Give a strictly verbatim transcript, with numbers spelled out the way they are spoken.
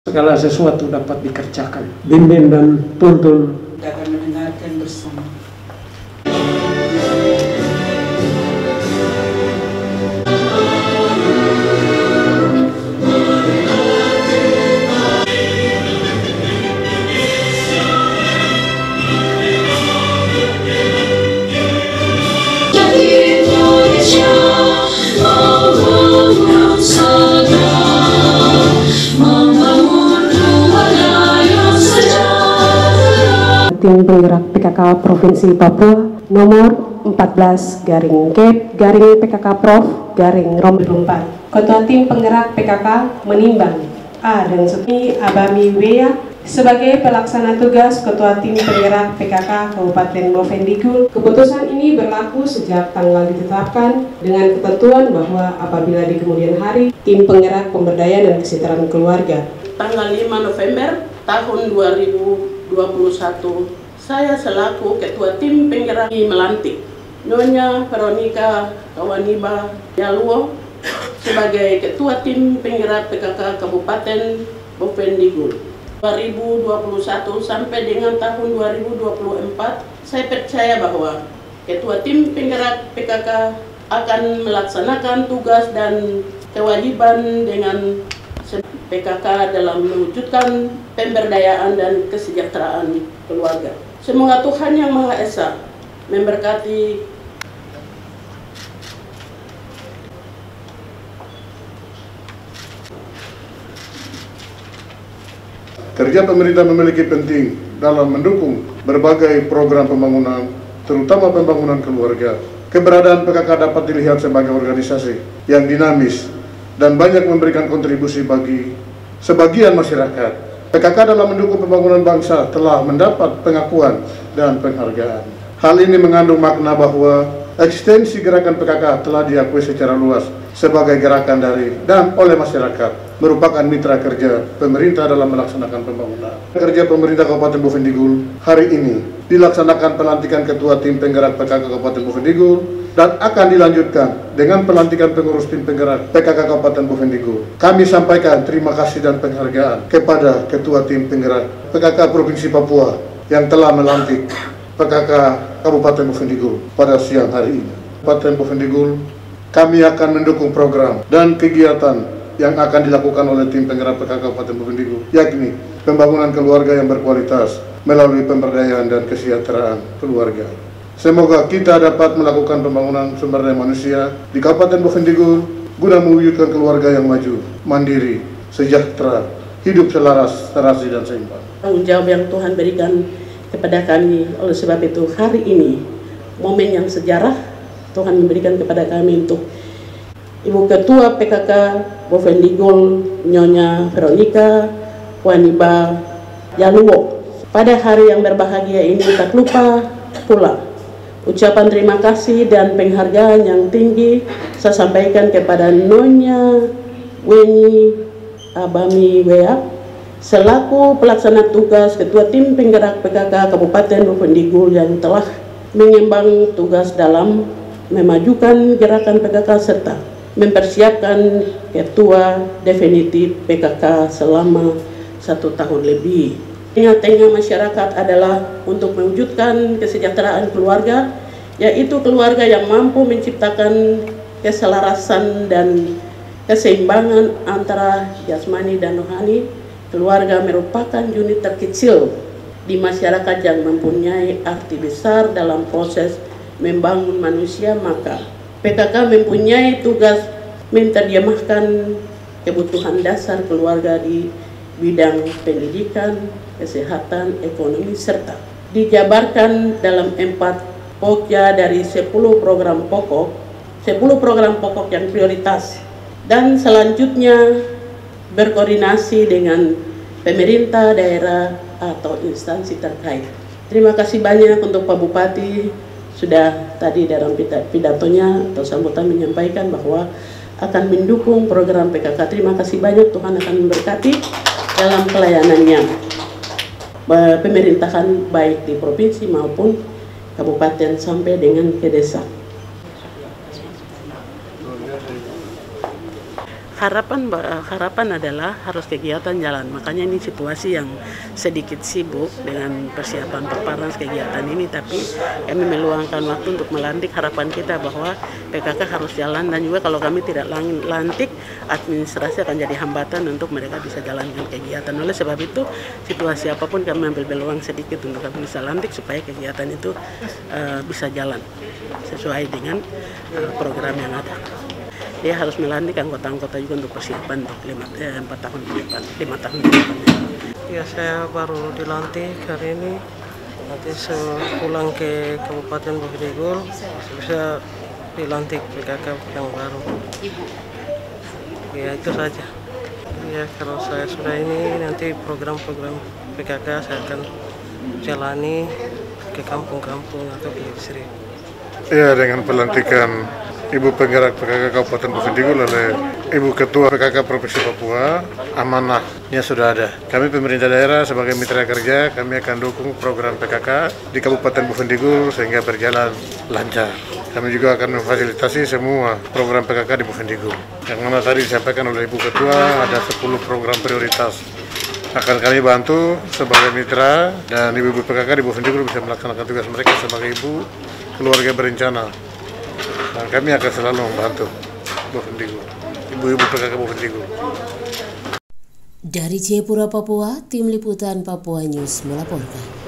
segala sesuatu dapat dikerjakan. Bimbing dan tuntun. Kita akan mendengarkan bersama. Tim Penggerak P K K Provinsi Papua nomor empat belas garing Kep garing P K K Prof garing Rom empat. Ketua Tim Penggerak P K K menimbang A dan Sutmi Abami Wea sebagai pelaksana tugas Ketua Tim Penggerak P K K Kabupaten Bovendigul. Keputusan ini berlaku sejak tanggal ditetapkan dengan ketentuan bahwa apabila di kemudian hari Tim Penggerak Pemberdayaan dan Kesejahteraan Keluarga tanggal lima November tahun dua ribu dua puluh satu, saya selaku Ketua Tim Penggerak melantik Nyonya Veronica Kawaniba Yaluo sebagai Ketua Tim Penggerak P K K Kabupaten Bovendigul dua ribu dua puluh satu sampai dengan tahun dua ribu dua puluh empat. Saya percaya bahwa Ketua Tim Penggerak P K K akan melaksanakan tugas dan kewajiban dengan P K K dalam mewujudkan pemberdayaan dan kesejahteraan keluarga. Semoga Tuhan Yang Maha Esa memberkati kerja pemerintah memiliki penting dalam mendukung berbagai program pembangunan, terutama pembangunan keluarga. Keberadaan P K K dapat dilihat sebagai organisasi yang dinamis dan banyak memberikan kontribusi bagi sebagian masyarakat. P K K dalam mendukung pembangunan bangsa telah mendapat pengakuan dan penghargaan. Hal ini mengandung makna bahwa eksistensi gerakan P K K telah diakui secara luas sebagai gerakan dari dan oleh masyarakat, merupakan mitra kerja pemerintah dalam melaksanakan pembangunan. Kerja pemerintah Kabupaten Bovendigul hari ini dilaksanakan pelantikan Ketua Tim Penggerak P K K Kabupaten Bovendigul dan akan dilanjutkan dengan pelantikan pengurus tim penggerak P K K Kabupaten Bovendigul. Kami sampaikan terima kasih dan penghargaan kepada Ketua Tim Penggerak P K K Provinsi Papua yang telah melantik P K K Kabupaten Bovendigul pada siang hari ini. Kabupaten Bovendigul, kami akan mendukung program dan kegiatan yang akan dilakukan oleh tim penggerak P K K Kabupaten Bovendigul, yakni pembangunan keluarga yang berkualitas melalui pemberdayaan dan kesejahteraan keluarga. Semoga kita dapat melakukan pembangunan sumber daya manusia di Kabupaten Bovendigul guna mewujudkan keluarga yang maju, mandiri, sejahtera, hidup selaras, terasi dan seimbang. Tanggung jawab yang Tuhan berikan kepada kami. Oleh sebab itu hari ini momen yang sejarah Tuhan memberikan kepada kami untuk Ibu Ketua P K K Bovendigul Nyonya Veronica Kawaniba Yaluo. Pada hari yang berbahagia ini tak lupa pula ucapan terima kasih dan penghargaan yang tinggi saya sampaikan kepada Nyonya Weni Abami Wea selaku pelaksana tugas Ketua Tim Penggerak P K K Kabupaten Bovendigul yang telah mengemban tugas dalam memajukan gerakan P K K serta mempersiapkan ketua definitif P K K selama satu tahun lebih. Tengah-tengah masyarakat adalah untuk mewujudkan kesejahteraan keluarga, yaitu keluarga yang mampu menciptakan keselarasan dan keseimbangan antara jasmani dan rohani. Keluarga merupakan unit terkecil di masyarakat yang mempunyai arti besar dalam proses membangun manusia, maka P K K mempunyai tugas menerjemahkan kebutuhan dasar keluarga di bidang pendidikan, kesehatan, ekonomi, serta dijabarkan dalam empat pokja dari sepuluh program pokok, sepuluh program pokok yang prioritas, dan selanjutnya berkoordinasi dengan pemerintah daerah atau instansi terkait. Terima kasih banyak untuk Pak Bupati sudah tadi dalam pidatonya atau sambutan menyampaikan bahwa akan mendukung program P K K. Terima kasih banyak, Tuhan akan memberkati dalam pelayanannya pemerintahan baik di provinsi maupun kabupaten sampai dengan ke desa. Harapan harapan adalah harus kegiatan jalan. Makanya ini situasi yang sedikit sibuk dengan persiapan perparas kegiatan ini, tapi kami meluangkan waktu untuk melantik. Harapan kita bahwa P K K harus jalan, dan juga kalau kami tidak lantik, administrasi akan jadi hambatan untuk mereka bisa jalankan kegiatan. Oleh sebab itu, situasi apapun kami ambil peluang sedikit untuk kami bisa lantik supaya kegiatan itu uh, bisa jalan sesuai dengan uh, program yang ada. Dia harus melantik anggota-anggota juga untuk persiapan untuk lima, eh, empat tahun ke depan, lima tahun ke depan. Ya, saya baru dilantik hari ini. Nanti pulang ke Kabupaten Bovendigul bisa dilantik P K K yang baru. Ya, itu saja. Ya, kalau saya sudah ini, nanti program-program P K K saya akan jalani ke kampung-kampung atau ke distrik. Ya, dengan pelantikan Ibu Penggerak P K K Kabupaten Bovendigul oleh Ibu Ketua P K K Provinsi Papua, amanahnya sudah ada. Kami pemerintah daerah sebagai mitra kerja, kami akan dukung program P K K di Kabupaten Bovendigul sehingga berjalan lancar. Kami juga akan memfasilitasi semua program P K K di Bovendigul. Yang mana tadi disampaikan oleh Ibu Ketua, ada sepuluh program prioritas. Akan kami bantu sebagai mitra, dan ibu-ibu P K K di Bovendigul bisa melaksanakan tugas mereka sebagai ibu keluarga berencana. Dan kami akan selalu membantu Bovendigul, ibu-ibu P K K Bovendigul. Dari Jayapura, Papua, Tim Liputan Papua News melaporkan.